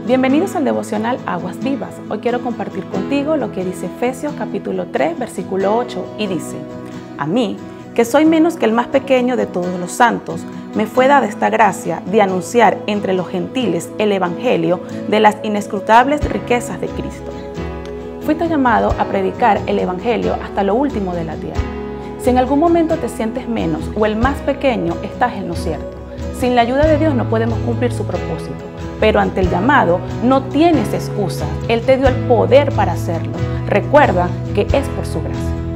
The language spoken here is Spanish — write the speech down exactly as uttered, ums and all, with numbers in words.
Bienvenidos al devocional Aguas Vivas. Hoy quiero compartir contigo lo que dice Efesios capítulo tres, versículo ocho, y dice: A mí, que soy menos que el más pequeño de todos los santos, me fue dada esta gracia de anunciar entre los gentiles el evangelio de las inescrutables riquezas de Cristo. Fuiste llamado a predicar el evangelio hasta lo último de la tierra. Si en algún momento te sientes menos o el más pequeño, estás en lo cierto. Sin la ayuda de Dios no podemos cumplir su propósito, pero ante el llamado no tienes excusa. Él te dio el poder para hacerlo. Recuerda que es por su gracia.